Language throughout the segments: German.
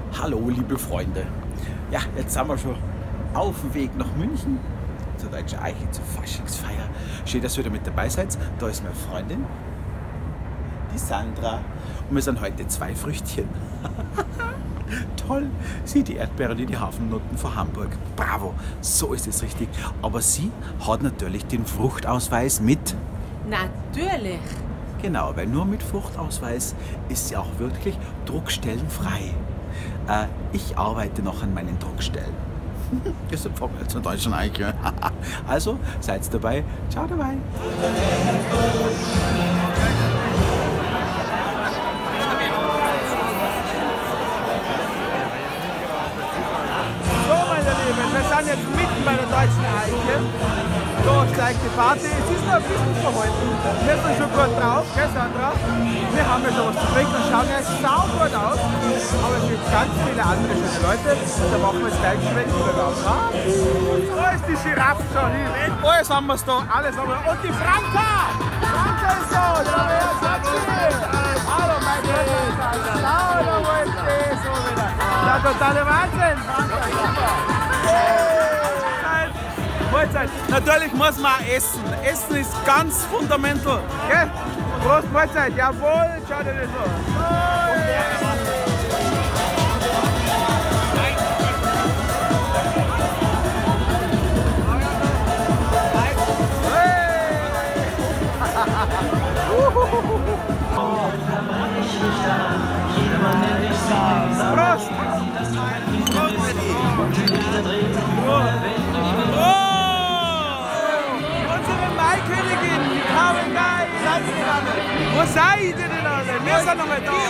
Hallo liebe Freunde. Ja, jetzt sind wir schon auf dem Weg nach München zur Deutschen Eiche, zur Faschingsfeier. Schön, dass ihr wieder mit dabei seid. Da ist meine Freundin, die Sandra. Und wir sind heute 2 Früchtchen. Toll, sie die Erdbeeren und die Hafennutten von Hamburg. Bravo, so ist es richtig. Aber sie hat natürlich den Fruchtausweis mit. Natürlich. Genau, weil nur mit Fruchtausweis ist sie auch wirklich druckstellenfrei. Ich arbeite noch an meinen Druckstellen. Deshalb fahren wir zur Deutschen Eiche. Also, seid dabei. Ciao dabei. So, meine Lieben, wir sind jetzt mitten bei der Deutschen Eiche. So steigt die Party. Es ist noch ein bisschen verhalten. Wir sind schon gut drauf, gell Sandra? Wir haben ja schon was zu trinken und schauen ja saugut aus. Aber es gibt ganz viele andere schöne Leute. Da machen wir jetzt gleich schwenken, weil wir auch haben. Da ist die Giraffe schon hin. Alles haben wir es da, alles haben wir. Und die Franka! Franka ist da! Hallo, mein Gott! Schau, da wollte ich so wieder. Der totale Wahnsinn! Franka, super! Mahlzeit. Natürlich muss man auch essen. Essen ist ganz fundamental. Gell? Prost, Mahlzeit. Jawohl, schau dir das an. Prost! Maikönigin, die kamen da, wo seid ihr denn alle? Wir sind noch mal da.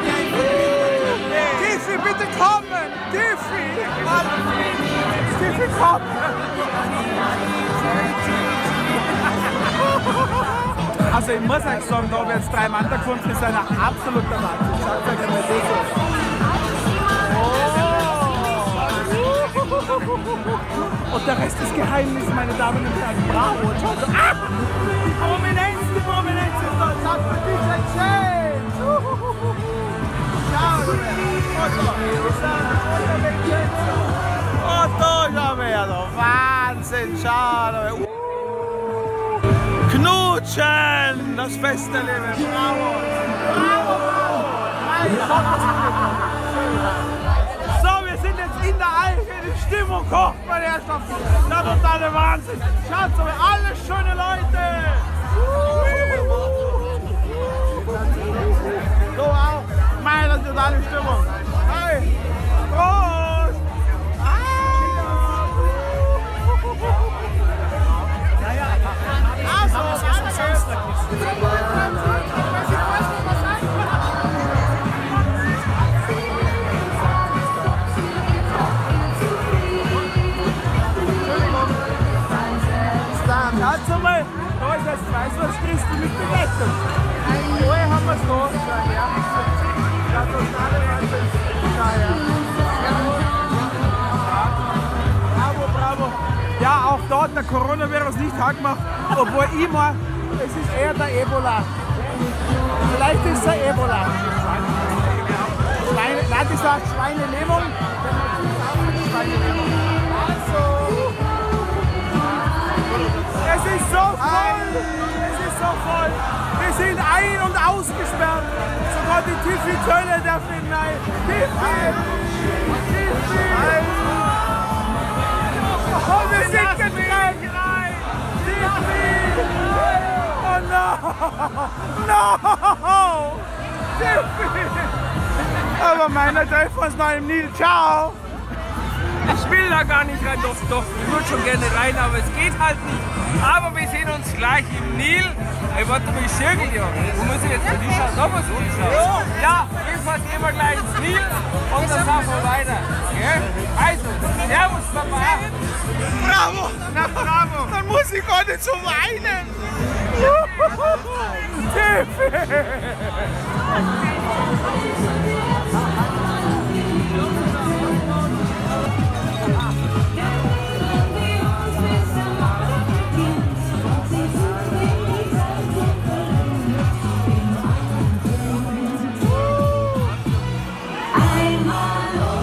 Tiffy, bitte kommen! Tiffy! Tiffy, komm! Also ich muss euch sagen, da haben jetzt 3 Mann da gefunden, ist ein absoluter Wahnsinn. Schaut euch einmal das an. Und der Rest ist Geheimnis, meine Damen und Herren. Bravo! Schaut so. Ah! Die Prominenz ist da. Schaut für dich ein Change! Schau! Und da schauen wir ja noch. Wahnsinn! Schau! Knutschen! Das feste Leben! Bravo! Bravo! Bravo! Mein Gott! So, wir sind jetzt in der Eiche. Die Stimmung kocht, meine Herrschaften. Der totale Wahnsinn. Schaut so, alle schöne Leute. So auch. Meine totale Stimmung. Hey. Prost. Also mal, da ist das Weißwurst Christi mit Begleitung. Vorher haben wir es noch. Ja, totale Wahnsinn. Bravo, bravo. Ja, auch dort der Coronavirus nicht hart gemacht, obwohl ich meine, es ist eher der Ebola. Vielleicht ist es der Ebola. Nein, das sagt Schweinelähmung. Es ist so voll! Es ist so voll! Wir sind ein- und ausgesperrt! Sogar die Tiffy-Töne darf nicht hinein! Tiffy! Tiffy! Oh, wir sind getrennt! Tiffy! Oh no! No! Tiffy! Aber meiner trifft uns noch im Nil. Ciao! Ich will da gar nicht rein, doch, ich würde schon gerne rein, aber es geht halt nicht. Aber wir sehen uns gleich im Nil. Ey, warte mal, ich schirgel ja. Wo muss ich jetzt für die schauen? Da muss ich schauen. Ja, jedenfalls gehen wir gleich ins Nil und dann fahren wir weiter. Gell? Also, servus, Papa. Bravo! Na bravo! Dann muss ich gar nicht so weinen! Tiffy! Einmal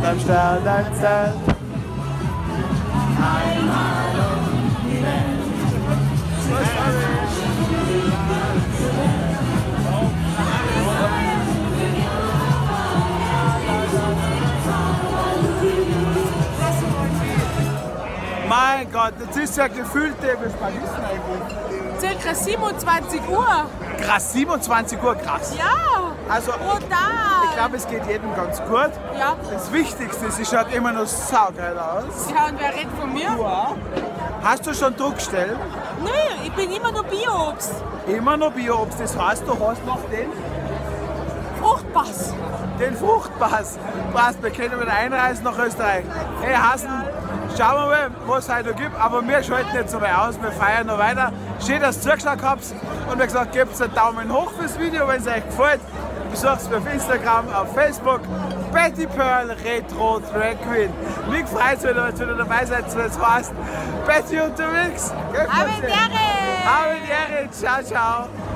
unterm Sternenzelt. Mein Gott, das ist ja gefühlt, wie spät ist denn eigentlich? Circa 27 Uhr. Krass, 27 Uhr, krass. Ja. Also, Brutal. ich glaube, es geht jedem ganz gut. Ja. Das Wichtigste ist, sie schaut immer noch saugeil aus. Ja, und wer redet von mir? Ja. Hast du schon Druckstellen? Nö, ich bin immer nur Bio-Obst. Immer noch Bio-Obst. Das heißt, du hast noch den Fruchtpass. Fruchtpass. Passt, wir können wieder einreisen nach Österreich. Hey Hasen, schauen wir mal, was es heute noch gibt. Aber wir schalten jetzt einmal aus, wir feiern noch weiter. Schön, dass ihr zugeschaut habt. Und wie gesagt, gebt einen Daumen hoch fürs Video, wenn es euch gefällt. Besucht mich auf Instagram, auf Facebook. Betty Pearl Retro Drag Queen. Mich freut es, wenn ihr wieder dabei seid, wenn es heißt Betty unterwegs. Aventiere! Aventiere, ciao, ciao.